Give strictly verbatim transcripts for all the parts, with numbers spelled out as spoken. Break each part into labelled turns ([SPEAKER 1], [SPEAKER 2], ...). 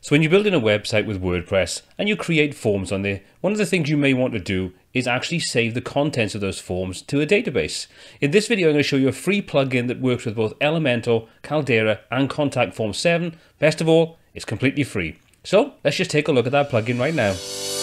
[SPEAKER 1] So when you're building a website with WordPress and you create forms on there, one of the things you may want to do is actually save the contents of those forms to a database. In this video, I'm going to show you a free plugin that works with both Elementor, Caldera, and Contact Form seven. Best of all, it's completely free. So let's just take a look at that plugin right now.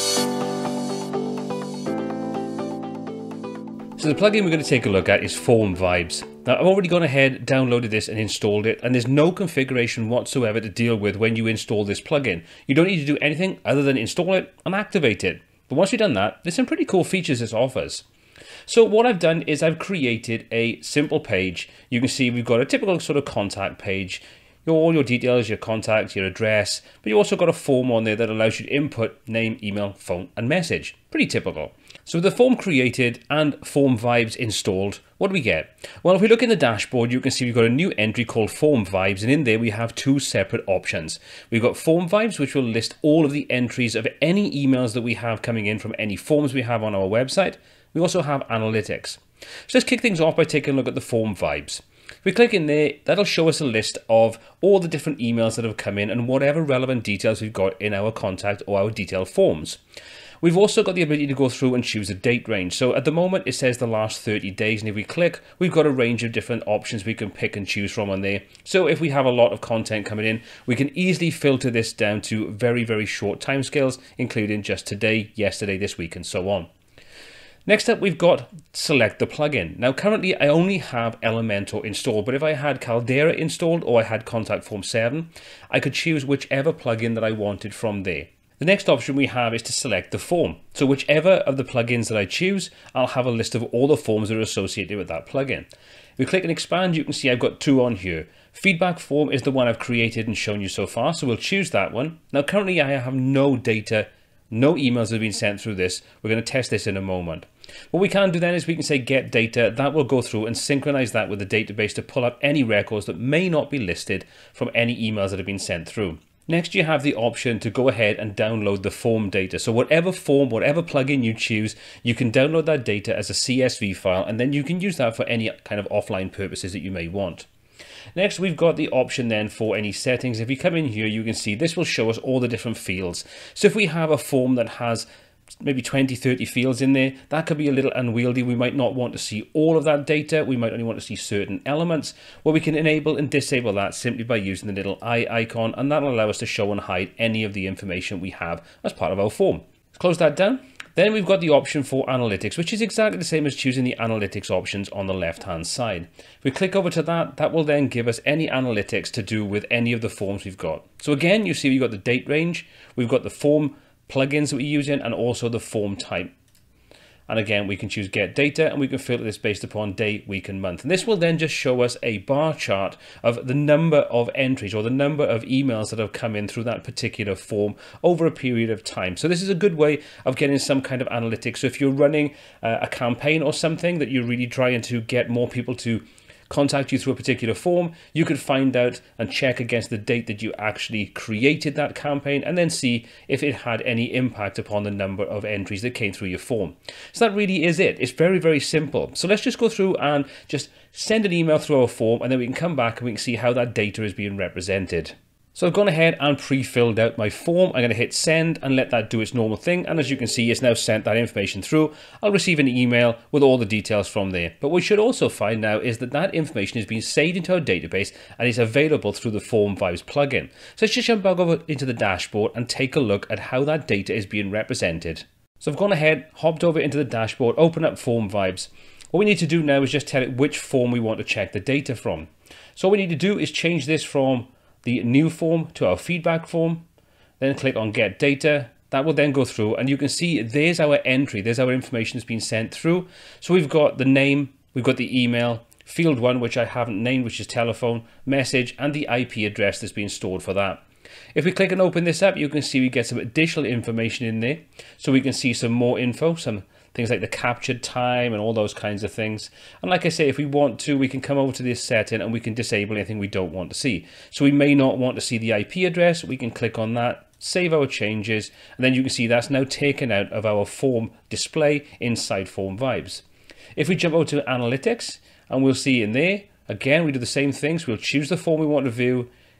[SPEAKER 1] So the plugin we're going to take a look at is Form Vibes. Now I've already gone ahead, downloaded this and installed it, and there's no configuration whatsoever to deal with when you install this plugin. You don't need to do anything other than install it and activate it. But once you've done that, there's some pretty cool features this offers. So what I've done is I've created a simple page. You can see we've got a typical sort of contact page. All your details, your contact, your address, but you also got a form on there that allows you to input name, email, phone, and message. Pretty typical. So with the form created and Form Vibes installed, what do we get? Well, if we look in the dashboard, you can see we've got a new entry called Form Vibes, and in there we have two separate options. We've got Form Vibes, which will list all of the entries of any emails that we have coming in from any forms we have on our website. We also have Analytics. So let's kick things off by taking a look at the Form Vibes. If we click in there, that'll show us a list of all the different emails that have come in and whatever relevant details we've got in our contact or our detailed forms. We've also got the ability to go through and choose a date range. So at the moment it says the last thirty days, and if we click, we've got a range of different options we can pick and choose from on there. So if we have a lot of content coming in, we can easily filter this down to very, very short timescales, including just today, yesterday, this week, and so on. Next up, we've got select the plugin. Now currently I only have Elementor installed, but if I had Caldera installed or I had Contact Form seven, I could choose whichever plugin that I wanted from there. The next option we have is to select the form. So whichever of the plugins that I choose, I'll have a list of all the forms that are associated with that plugin. If we click and expand, you can see I've got two on here. Feedback form is the one I've created and shown you so far, so we'll choose that one. Now currently I have no data, no emails have been sent through this. We're going to test this in a moment. What we can do then is we can say get data. That will go through and synchronize that with the database to pull up any records that may not be listed from any emails that have been sent through. Next, you have the option to go ahead and download the form data. So whatever form, whatever plugin you choose, you can download that data as a C S V file, and then you can use that for any kind of offline purposes that you may want. Next, we've got the option then for any settings. If you come in here, you can see this will show us all the different fields. So if we have a form that has maybe twenty, thirty fields in there, that could be a little unwieldy. We might not want to see all of that data. We might only want to see certain elements. Well, we can enable and disable that simply by using the little eye icon, and that'll allow us to show and hide any of the information we have as part of our form. Let's close that down. Then we've got the option for Analytics, which is exactly the same as choosing the Analytics options on the left-hand side. If we click over to that, that will then give us any analytics to do with any of the forms we've got. So again, you see we've got the date range, we've got the form plugins that we're using, and also the form type. And again, we can choose get data, and we can filter this based upon day, week, and month. And this will then just show us a bar chart of the number of entries or the number of emails that have come in through that particular form over a period of time. So this is a good way of getting some kind of analytics. So if you're running uh, a campaign or something that you're really trying to get more people to contact you through a particular form, you could find out and check against the date that you actually created that campaign, and then see if it had any impact upon the number of entries that came through your form. So that really is it. It's very, very simple. So let's just go through and just send an email through our form, and then we can come back and we can see how that data is being represented. So I've gone ahead and pre-filled out my form. I'm going to hit send and let that do its normal thing. And as you can see, it's now sent that information through. I'll receive an email with all the details from there. But what we should also find now is that that information is being saved into our database and is available through the Form Vibes plugin. So let's just jump back over into the dashboard and take a look at how that data is being represented. So I've gone ahead, hopped over into the dashboard, open up Form Vibes. What we need to do now is just tell it which form we want to check the data from. So all we need to do is change this from the new form to our feedback form, then click on get data. That will then go through, and you can see there's our entry, there's our information that's been sent through. So we've got the name, we've got the email, field one, which I haven't named, which is telephone, message, and the I P address that's been stored for that. If we click and open this up, you can see we get some additional information in there. So we can see some more info, some things like the captured time and all those kinds of things. And like I say, if we want to, we can come over to this setting and we can disable anything we don't want to see. So we may not want to see the I P address. We can click on that, save our changes, and then you can see that's now taken out of our form display inside Form Vibes. If we jump over to Analytics, and we'll see in there, again, we do the same things. We'll choose the form we want to view,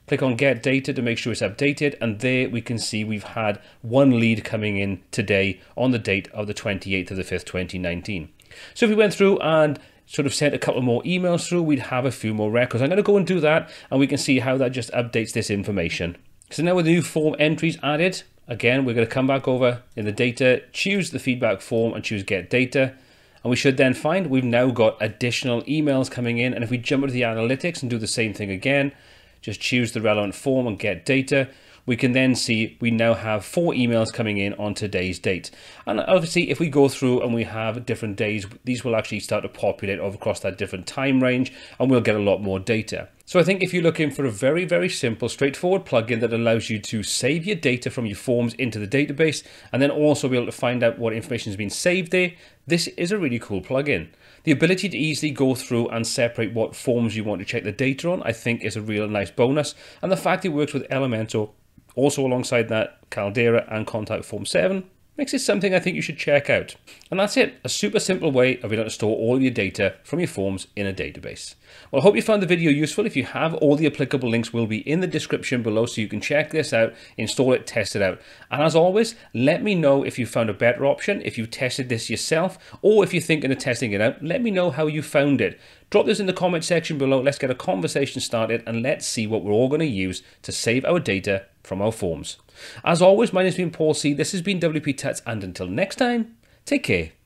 [SPEAKER 1] Click on Get Data to make sure it's updated, and there we can see we've had one lead coming in today on the date of the twenty-eighth of the fifth, twenty nineteen. So if we went through and sort of sent a couple more emails through, we'd have a few more records. I'm going to go and do that, and we can see how that just updates this information. So now with the new form entries added, again, we're going to come back over in the data, choose the feedback form and choose Get Data. And we should then find we've now got additional emails coming in. And if we jump into the analytics and do the same thing again, just choose the relevant form and Get Data, we can then see we now have four emails coming in on today's date. And obviously, if we go through and we have different days, these will actually start to populate over across that different time range, and we'll get a lot more data. So I think if you're looking for a very, very simple, straightforward plugin that allows you to save your data from your forms into the database, and then also be able to find out what information has been saved there, this is a really cool plugin. The ability to easily go through and separate what forms you want to check the data on, I think is a real nice bonus. And the fact it works with Elementor, also alongside that, Caldera and Contact Form seven, makes it something I think you should check out. And that's it, a super simple way of being able to store all of your data from your forms in a database. Well, I hope you found the video useful. If you have, all the applicable links will be in the description below, so you can check this out, install it, test it out. And as always, let me know if you found a better option, if you've tested this yourself, or if you're thinking of testing it out, let me know how you found it. Drop this in the comment section below. Let's get a conversation started, and let's see what we're all going to use to save our data from our forms. As always, my name's been Paul C. This has been W P Tuts, and until next time, take care.